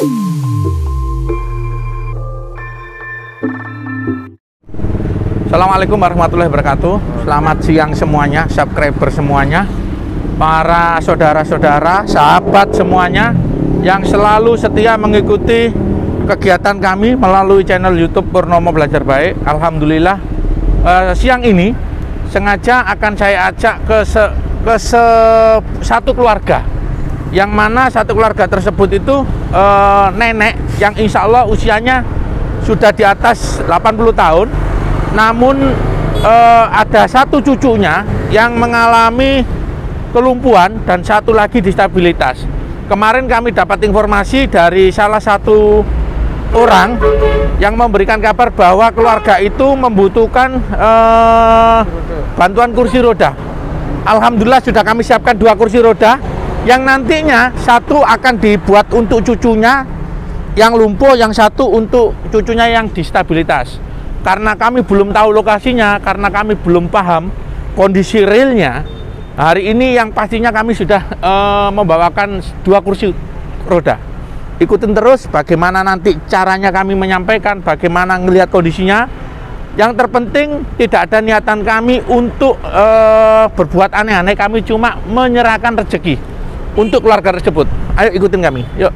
Assalamualaikum warahmatullahi wabarakatuh. Selamat siang semuanya, subscriber semuanya, para saudara-saudara, sahabat semuanya yang selalu setia mengikuti kegiatan kami melalui channel YouTube Purnomo Belajar Baik. Alhamdulillah, siang ini sengaja akan saya ajak ke satu keluarga, yang mana satu keluarga tersebut itu nenek yang insya Allah usianya sudah di atas 80 tahun. Namun ada satu cucunya yang mengalami kelumpuhan dan satu lagi disabilitas. Kemarin kami dapat informasi dari salah satu orang yang memberikan kabar bahwa keluarga itu membutuhkan bantuan kursi roda. Alhamdulillah sudah kami siapkan 2 kursi roda yang nantinya satu akan dibuat untuk cucunya yang lumpuh, yang satu untuk cucunya yang disabilitas. Karena kami belum tahu lokasinya, karena kami belum paham kondisi realnya, hari ini yang pastinya kami sudah membawakan 2 kursi roda. Ikutin terus bagaimana nanti caranya kami menyampaikan, bagaimana ngelihat kondisinya. Yang terpenting tidak ada niatan kami untuk berbuat aneh-aneh, kami cuma menyerahkan rezeki untuk keluarga tersebut. Ayo ikutin kami, yuk.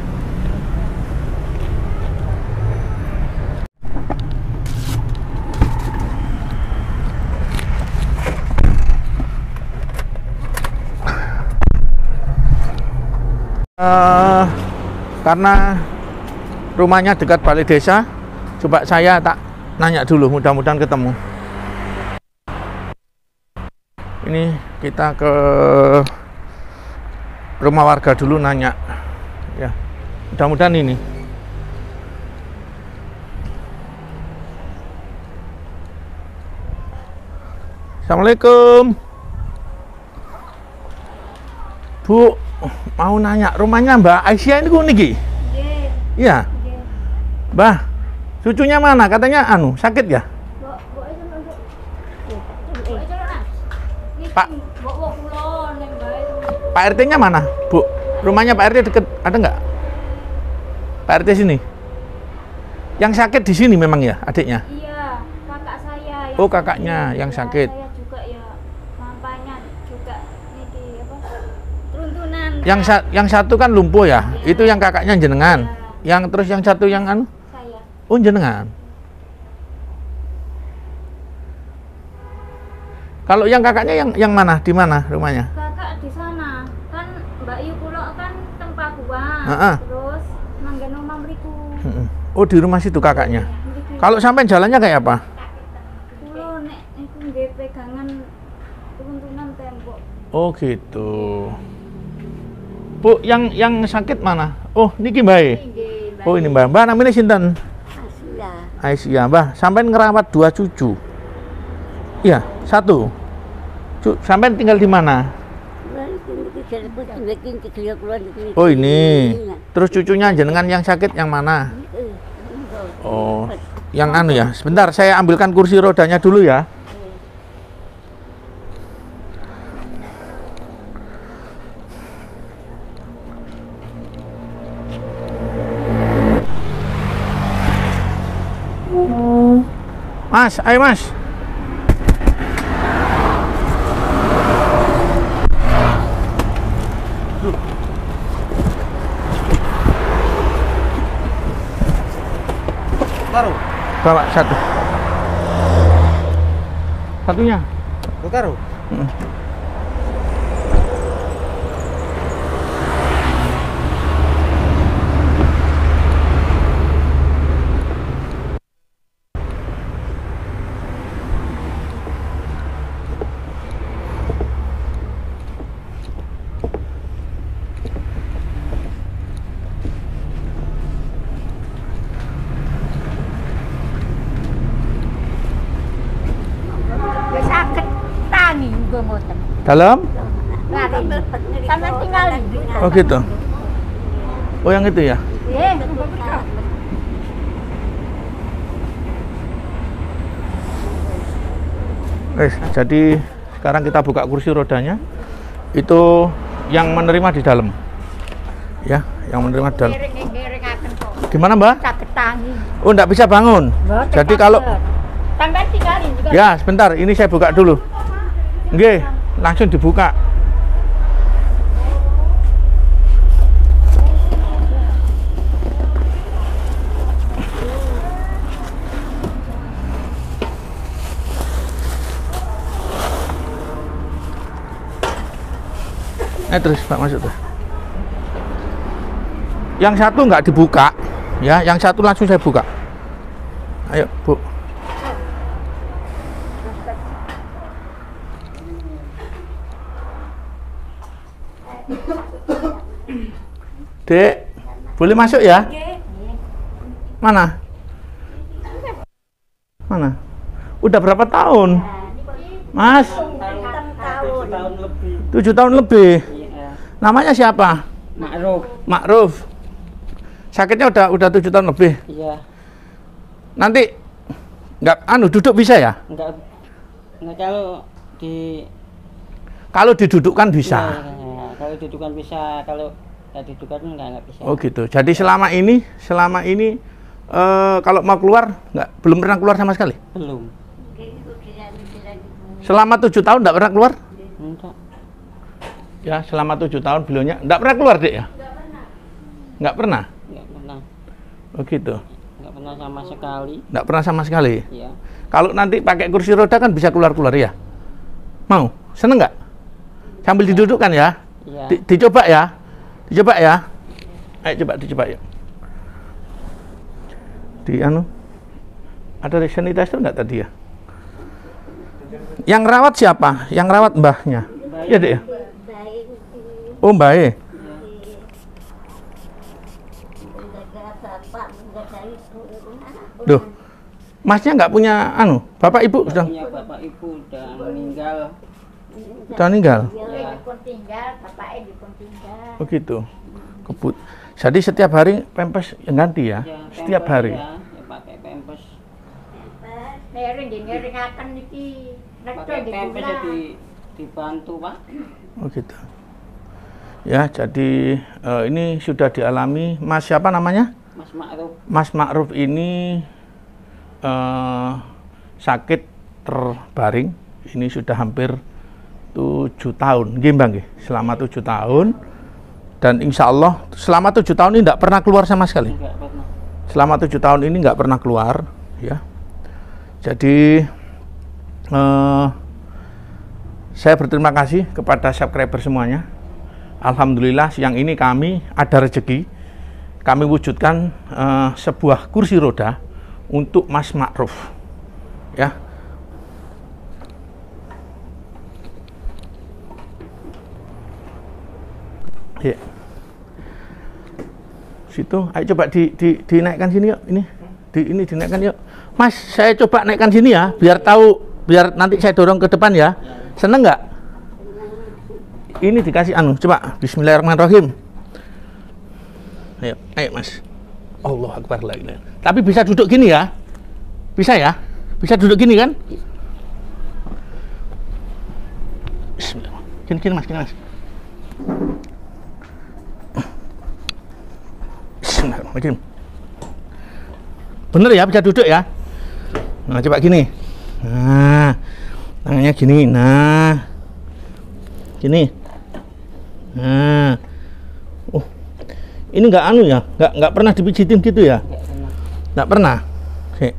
Karena rumahnya dekat balai desa, coba saya tak nanya dulu, mudah-mudahan ketemu. Ini kita ke rumah warga dulu nanya, ya, mudah-mudahan ini. Assalamualaikum, Bu. Mau nanya, rumahnya Mbak Aisyah ini niki? Iya. Mbah, cucunya mana? Katanya sakit ya? Pak RT-nya mana, Bu? Rumahnya Pak RT deket, ada nggak? Pak RT sini? Yang sakit di sini memang ya, adiknya? Iya, kakak saya. Oh, kakaknya yang sakit. Saya juga ya, nampaknya juga ini apa? Teruntunan. Yang satu kan lumpuh ya, ya. Itu yang kakaknya jenengan. Ya. Yang terus yang satu yang Saya. Oh, jenengan. Kalau yang kakaknya yang mana? Di mana rumahnya? Kakak di sana. Kan Mbak Yu kulo kan teng Pakuan. Terus manggen omah mriku. Oh, di rumah situ kakaknya. Kalau sampai jalannya kayak apa? Kulo nek iku nggih pegangan runtunan tembok. Oh, gitu. Bu, yang sakit mana? Oh, niki Mbak. Oh, ini Mbak. Mbak namanya sinten? Aisyah. Mbah, sampai ngerawat 2 cucu. Iya, 1. Sampai tinggal di mana? Oh, ini. Terus cucunya jenengan yang sakit yang mana? Oh, yang ya. Sebentar, saya ambilkan kursi rodanya dulu ya. Mas, ayo Mas. Taruh. Bawa 1. Satunya. Taruh. Dalam? Sama tinggal. Oh, gitu. Oh, yang itu ya? Jadi sekarang kita buka kursi rodanya. Itu yang menerima di dalam. Ya, yang menerima di dalam. Gimana Mbak? Sakit tangi. Oh, enggak bisa bangun. Mboten Jadi kalau sampai tinggalin juga. ya sebentar, ini saya buka dulu. Nggih, langsung dibuka. Terus Pak masuk tuh. Yang satu nggak dibuka, ya. Yang satu langsung saya buka. Ayo Bu. Dek, boleh masuk ya? Mana? Mana? Udah berapa tahun? Mas? 7 tahun lebih. Namanya siapa? Ma'ruf. Ma'ruf. Sakitnya udah 7 tahun lebih. Iya. Nanti nggak duduk bisa ya? Enggak Kalau didudukkan bisa. Ya, kalau dudukan bisa, kalau nggak dudukan enggak bisa. Oh gitu. Jadi selama ini kalau mau keluar belum pernah keluar sama sekali. Belum. Selama 7 tahun nggak pernah keluar? Enggak. Ya, selama 7 tahun beliaunya nggak pernah keluar, Dek ya? Nggak pernah? Enggak pernah. Oh gitu. Enggak pernah sama sekali. Nggak pernah sama sekali? Iya. Kalau nanti pakai kursi roda kan bisa keluar-keluar ya? Mau? Seneng nggak? Sambil didudukkan ya? Iya. Dicoba ya? Dicoba ya? Ayo coba dicoba ya. Ada sanitizer nggak tadi ya? Yang rawat siapa? Yang rawat mbahnya? Iya Dek ya? Oh Mbak. Duh, Masnya nggak punya bapak ibu sudah? Punya bapak ibu udah meninggal. Udah meninggal? Ya. Oh gitu. Jadi setiap hari pempes ganti ya? Ya, Setiap pampers hari? Ya, pakai pempes. Pakai Pakai pempes ya dibantu Pak. Oh gitu. Ya, jadi ini sudah dialami. Mas siapa namanya? Mas Ma'ruf. Mas Ma'ruf ini sakit terbaring. Ini sudah hampir 7 tahun. Nggih, Mbak, nggih. Selama 7 tahun. Dan insya Allah selama 7 tahun ini tidak pernah keluar sama sekali. Enggak pernah. Selama 7 tahun ini nggak pernah keluar, ya. Jadi saya berterima kasih kepada subscriber semuanya. Alhamdulillah siang ini kami ada rezeki. Kami wujudkan sebuah kursi roda untuk Mas Ma'ruf, ya. Ya. Situ, ayo coba dinaikkan sini yuk. Ini dinaikkan yuk. Mas, saya coba naikkan sini ya, biar tahu, biar nanti saya dorong ke depan ya. Seneng nggak? Ini dikasih coba. Bismillahirrahmanirrahim. Ayo Mas. Allah Akbar la ilaha. Tapi bisa duduk gini ya? Bisa ya? Bisa duduk gini kan? Bismillah. Gini Mas, gini Mas. Bismillahirrahmanirrahim. Bener ya, bisa duduk ya? Nah, coba gini. Nah, tangannya gini. Nah, gini. Nah, oh, ini nggak ya? Nggak pernah dipijitin gitu ya? Nggak pernah. Oke.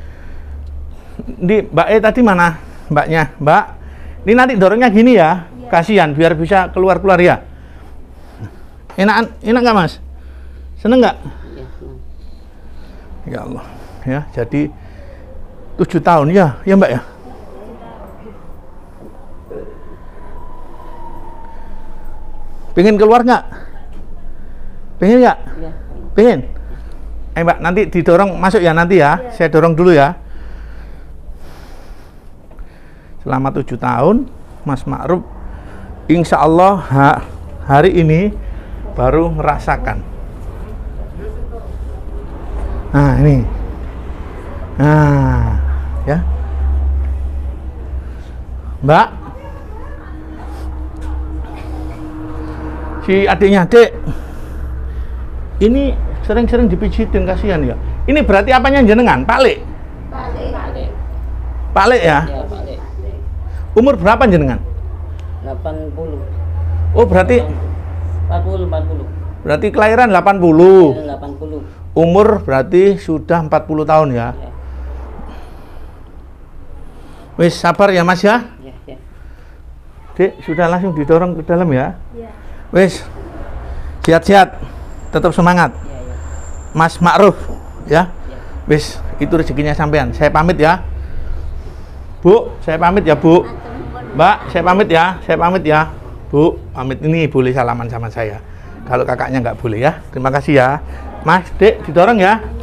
Di Mbak tadi mana? Mbaknya, Mbak. Ini nanti dorongnya gini ya? Kasihan, biar bisa keluar ya. Enak nggak Mas? Seneng nggak? Iya, senang. Ya Allah, ya. Jadi 7 tahun ya Mbak ya. Pengen keluar nggak? Pengen nggak? Iya. Pengen. Mbak, nanti didorong masuk ya nanti ya. Saya dorong dulu ya. Selama 7 tahun, Mas Ma'ruf, insya Allah hari ini baru merasakan. Nah ini, nah ya, Mbak, si adiknya Dek, ini Sering-sering dipijitin, kasihan ya. Ini berarti apanya jenengan? Pak Lek? Pak Lek ya? Ya, Pak Lek. Umur berapa jenengan? 80. Oh, berarti 40. berarti kelahiran 80. 80. Umur berarti sudah 40 tahun ya. Ya, Wis sabar ya Mas ya. ya. Dek, sudah langsung didorong ke dalam ya. Iya. Wis. Sehat-sehat. Tetap semangat. Ya. Mas Ma'ruf ya. Ya. Wis, itu rezekinya sampean. Saya pamit ya. Bu, saya pamit ya, Bu. Mbak, saya pamit ya. Saya pamit ya. Bu, pamit. Ini boleh salaman sama saya. Kalau kakaknya nggak boleh ya. Terima kasih ya. Mas, Dek, didorong ya.